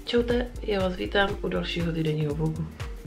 Čaute, já vás vítám u dalšího týdenního vlogu.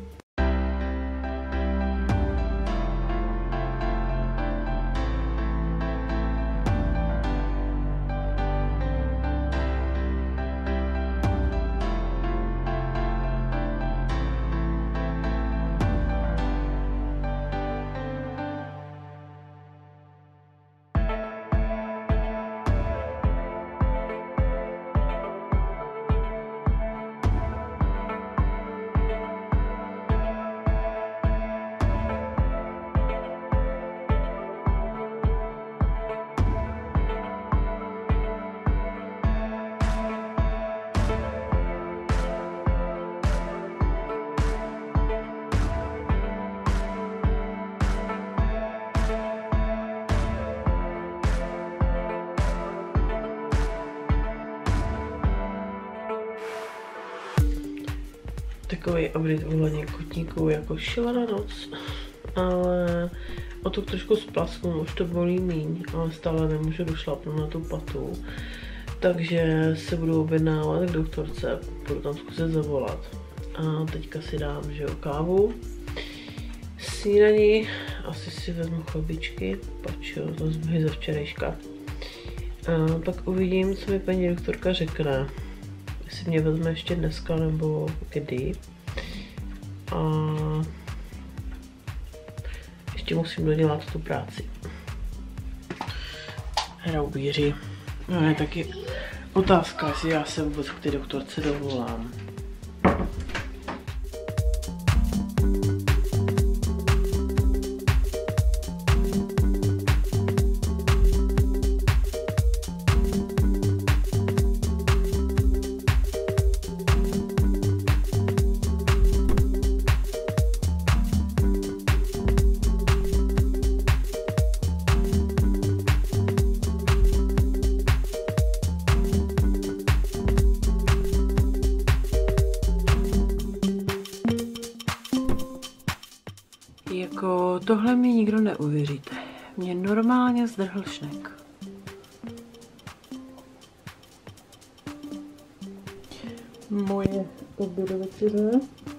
Takový update ohledně kotníků, jako šílená noc, ale o to trošku splasknu, už to bolí míň, ale stále nemůžu došlapnout na tu patu, takže se budu objednávat k doktorce, budu tam zkusit zavolat a teďka si dám, že jo, kávu, snídaní, asi si vezmu chlebičky, pač jo, to zbyly ze včerejška, a pak uvidím, co mi paní doktorka řekne. Jestli mě vezme ještě dneska nebo kdy. A ještě musím dodělat tu práci. Hraubíři. No je taky otázka, jestli já se vůbec k té doktorce dovolám. Jako tohle mi nikdo neuvěříte. Mě normálně zdrhl šnek. Moje obědové večeře.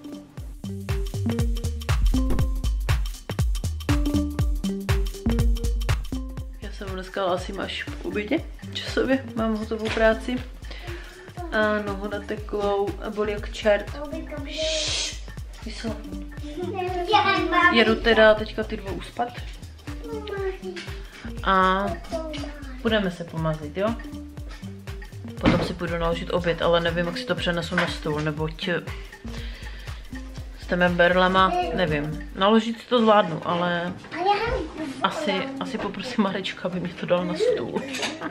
Já jsem dneska asi až v obědě časově, mám hotovou práci. A nohu nateklou a bolí jak čert. Jedu teda teďka ty dvou uspat a budeme se pomazlit, jo? Potom si půjdu naložit oběd, ale nevím, jak si to přenesu na stůl, neboť s těmi berlema, nevím. Naložit si to zvládnu, ale asi poprosím Marečka, aby mi to dal na stůl.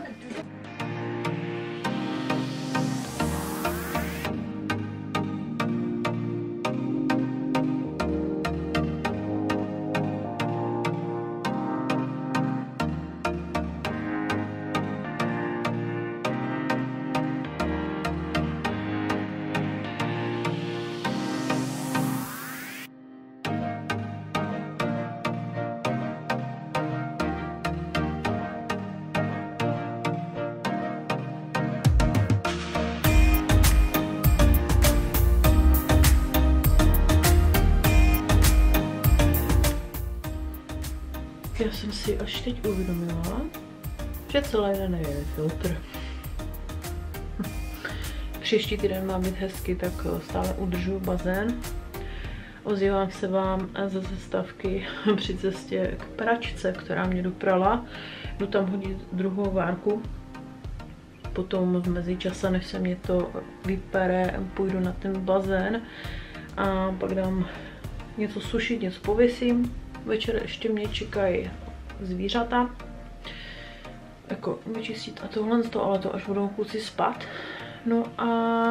Já jsem si až teď uvědomila, že celý den je filtr. Příští týden má být hezky, tak stále udržuju bazén. Ozývám se vám ze zastavky při cestě k pračce, která mě doprala. Jdu tam hodit druhou várku. Potom v mezičase, než se mě to vypere, půjdu na ten bazén a pak dám něco sušit, něco pověsím. Večer ještě mě čekají zvířata, jako vyčistit a tohle, ale to až budou kluci spát. No a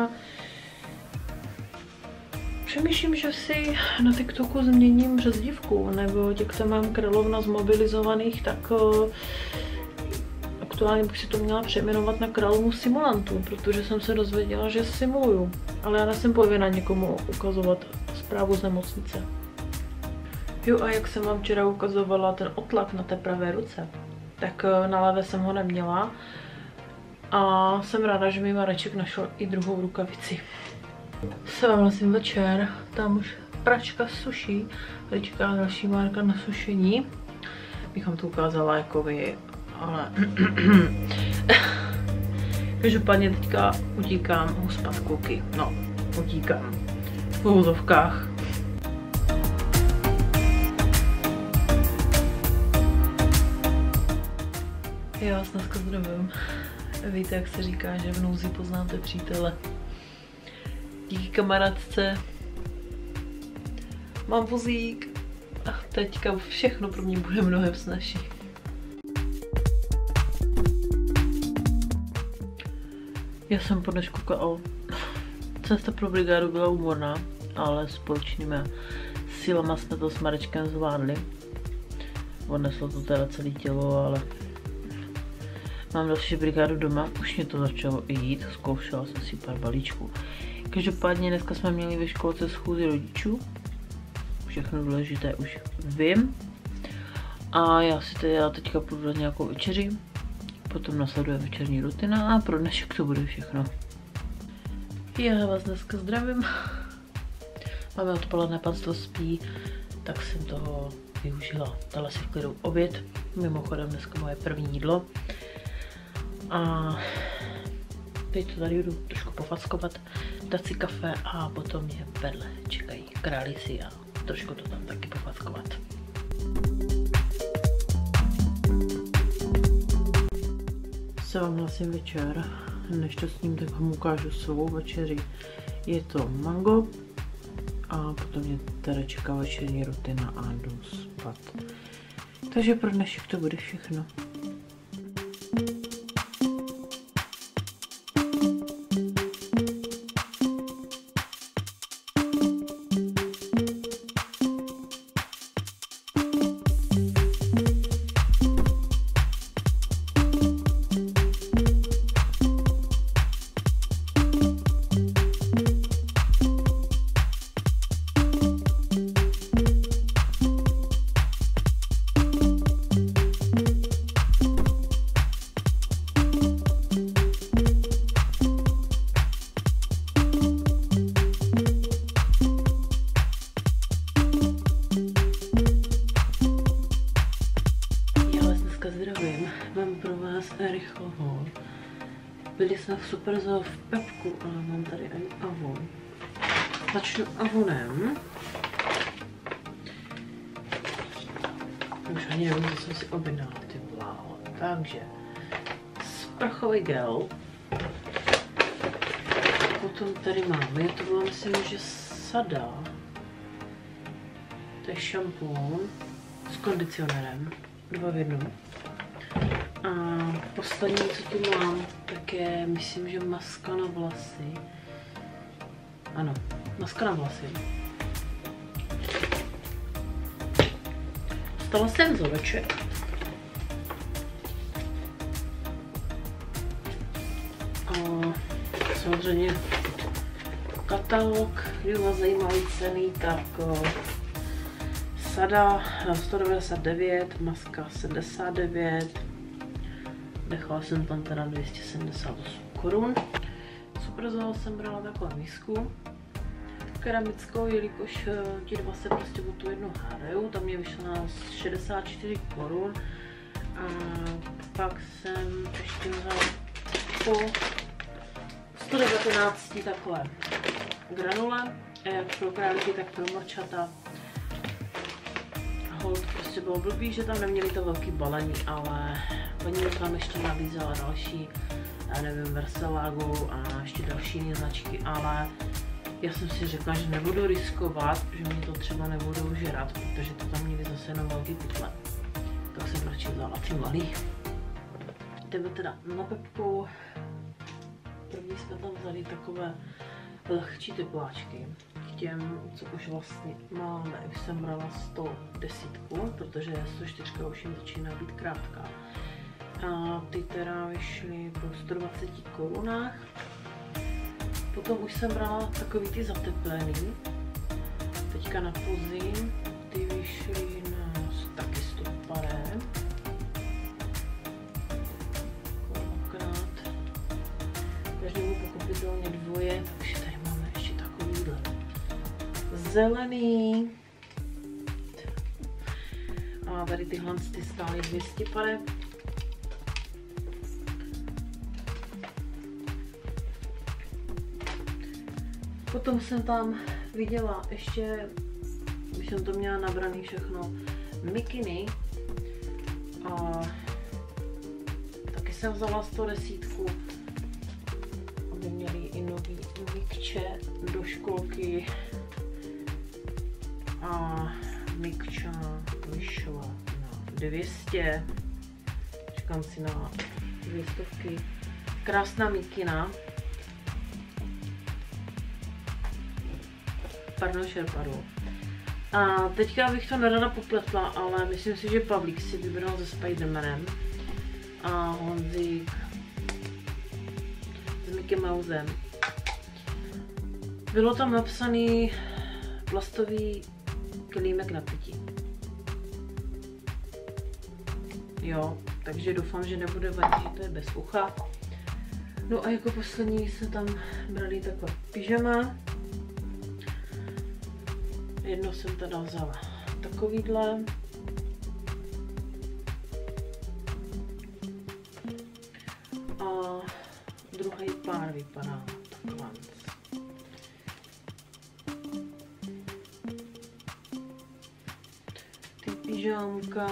přemýšlím, že si na TikToku změním řezdívku, nebo jak se mám královna zmobilizovaných, tak aktuálně bych si to měla přejmenovat na královnu simulantu, protože jsem se dozvěděla, že simuluju, ale já nejsem povinna někomu ukazovat zprávu z nemocnice. Jo, a jak jsem vám včera ukazovala ten otlak na té pravé ruce, tak na levé jsem ho neměla a jsem ráda, že mi Mareček našel i druhou rukavici. Se vám vlastně večer, tam už pračka suší, tady čeká další várka na sušení. Bych vám to ukázala jako vy, ale každopádně teďka utíkám uspat kluky, no utíkám v úzovkách. Já vás dneska zdravím. Víte, jak se říká, že v nouzi poznáte přítele. Díky kamarádce mám vozík a teďka všechno pro mě bude mnohem snazší. Já jsem po dnešku koukal. Cesta pro brigádu byla úmorná, ale společnými silama jsme to s Marečkem zvládli. Odneslo to teda celé tělo, ale mám další brigádu doma, už mě to začalo i jít, zkoušela jsem si pár balíčků. Každopádně dneska jsme měli ve školce schůzi rodičů, všechno důležité už vím. A já si teda teďka půjdu dát nějakou večeři, potom nasleduje večerní rutina a pro dnešek to bude všechno. Já vás dneska zdravím. Máme odpoledne, panstvo spí, tak jsem toho využila. Dala si v klidu oběd, mimochodem dneska moje první jídlo. A teď to tady jdu trošku pofackovat, dát si kafe a potom mě vedle čekají králíci a trošku to tam taky pofackovat. Se vám vlastně večer, než to sním, tak vám ukážu svou večeři. Je to mango a potom mě teda čeká večerní rutina a jdu spát. Takže pro dnešek to bude všechno. Mám pro vás rychlohol. Byli jsme v Superzoo v Pepku, ale mám tady ani avon. Začnu avonem. Už ani nevím, co jsem si objednala, ty bláho. Takže sprchový gel. Potom tady máme, to bylo myslím, že Sada. To je šampon s kondicionérem. 2 v 1. A poslední, co tu mám, tak je, myslím, že maska na vlasy. Ano, maska na vlasy. Stala jsem vzoreček. A samozřejmě katalog, kdyby vás zajímaly ceny, tak Sada 199, maska 79. Nechala jsem tam teda 278 korun. Superzoo jsem brala takovou misku keramickou, jelikož ti dva se prostě o tu jednu hádajou. Tam mě vyšlo na 64 korun. A pak jsem ještě vzala po 119 takhle granule, jak pro králíky, tak pro morčata. Hold, prostě bylo blbý, že tam neměli to velký balení, ale paní tam ještě nabízela další, já nevím, Versallagu a ještě další značky, ale já jsem si řekla, že nebudu riskovat, že mi to třeba nebudou žrat, protože to tam měli zase jenom velký pytle. Tak jsem radši vzala ty malý. Jdeme teda na Pepku. První jsme tam vzali takové lehčí tepláčky. K těm, co už vlastně máme, už jsem brala 110, protože 104 už jim začíná být krátká. A ty teda vyšly po 120 korunách. Potom už jsem brala takový ty zateplený. Teďka na podzim ty vyšly na taky 100 paré. Každému pochopitelně dvoje, takže tady máme ještě takové zelený. A tady tyhle ty stály 200 pade. Potom jsem tam viděla ještě, už jsem to měla nabraný všechno, mikiny. A taky jsem vzala 110, aby měli i nový mikče do školky. A mikča vyšla na 200. Čekám si na 200. Krásná mikina. Pardon, šerpadlo. A teďka bych to nerada popletla, ale myslím si, že Pavlík si vybral se Spidermanem a Honzík s Mickey Mousem. Bylo tam napsaný plastový kelímek na pití. Jo, takže doufám, že nebude vadit, že to je bez ucha. No a jako poslední se tam brali takové pyžama. Jedno jsem teda vzala takovýhle. A druhý pár vypadá takhle. Ty pyžámka.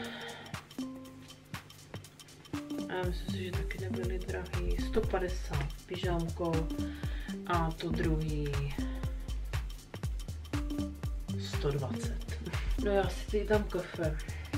Já myslím si, že taky nebyly drahý. 150 pyžámkou a to druhý 120. No já si dám kafe.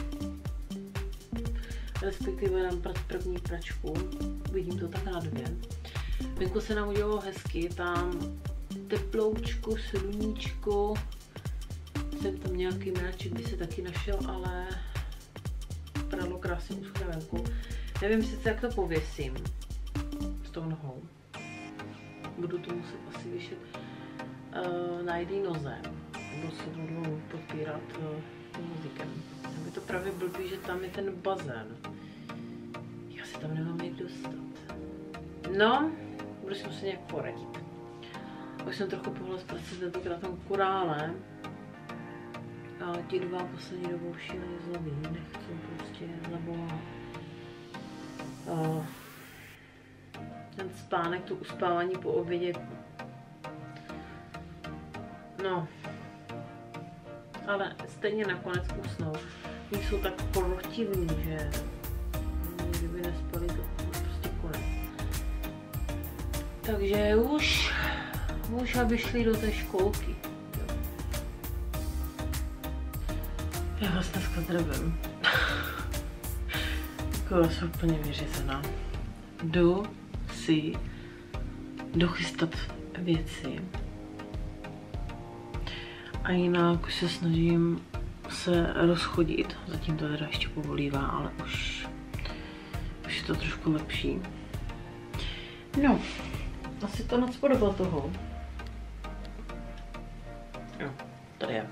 Respektive dám první pračku. Vidím to tak na 2. Venku se nám udělalo hezky, tam teploučko, sluníčko. Jsem tam nějaký mráček, by se taky našel, ale pralo krásně uschne venku. Nevím sice, jak to pověsím s tou nohou. Budu to muset asi vyšet na jedné noze. Nebo se budu podpírat muzikem. Tam je to právě blbý, že tam je ten bazén. Já si tam nemám jak dostat. No, budu si muset nějak poradit. Už jsem trochu pohla z práce tentokrát tam korále. A ti dva poslední dobou šíleně zlobí. Nechci prostě zabohat. Ten spánek, to uspávání po obědě. No. Ale stejně nakonec usnou. Oni jsou tak protivní, že kdyby nespali, to prostě konec. Takže už aby šli do té školky. Já vás dneska zdravím. Jako jsem úplně vyřízená. Jdu si dochystat věci. A jinak už se snažím se rozchodit. Zatím to teda ještě povolívá, ale už je to trošku lepší. No, asi to nadspodobal toho. Jo, tady je.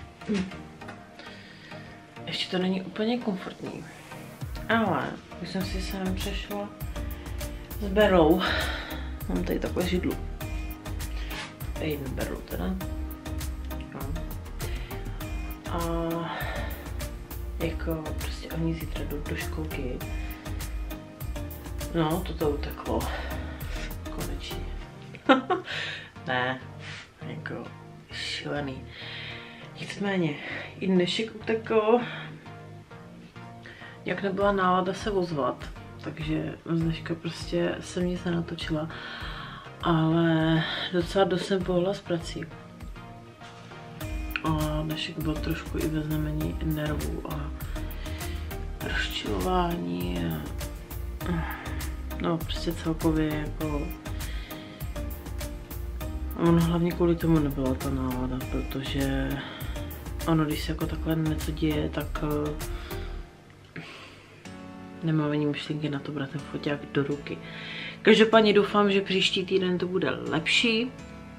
Ještě to není úplně komfortní. Ale už jsem si sem přešla s berlou. Mám tady takové židlu. Jednu berlu teda. A jako prostě oni zítra jdou do školky. No, toto uteklo. Konečně. Ne, jako šílený. Nicméně, i dnešek utekl. Jak nebyla nálada se ozvat, takže z dneška prostě jsem nic nenatočila. Ale docela dost jsem pohla s prací. A dnešek byl trošku i ve znamení nervů a rozčilování. No prostě celkově jako... Ono hlavně kvůli tomu nebyla ta nálada, protože ono, když se jako takhle něco děje, tak nemám ani myšlenky na to brát ten foťák do ruky. Každopádně doufám, že příští týden to bude lepší.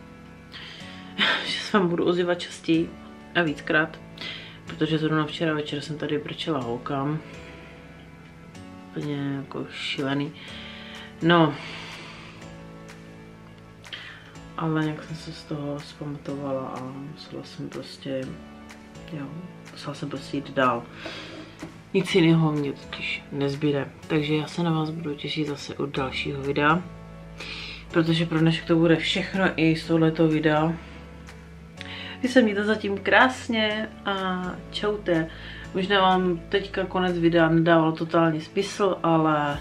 Že se vám budu ozývat častěji a víckrát. Protože zrovna včera večer jsem tady brčela holkám. Úplně jako šílený. No. ale nějak jsem se z toho zpamatovala a musela jsem prostě jít dál. Nic jiného mě totiž nezbyde, takže já se na vás budu těšit zase u dalšího videa, protože pro dnešek to bude všechno i z tohoto videa. Vy se mějte zatím krásně a čaute. Možná vám teďka konec videa nedával totální smysl, ale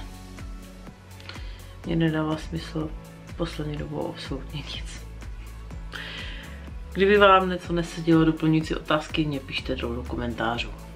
mě nedává smysl v poslední dobou absolutně nic. Kdyby vám něco nesedělo, doplňující otázky, mě pište dolů do komentářů.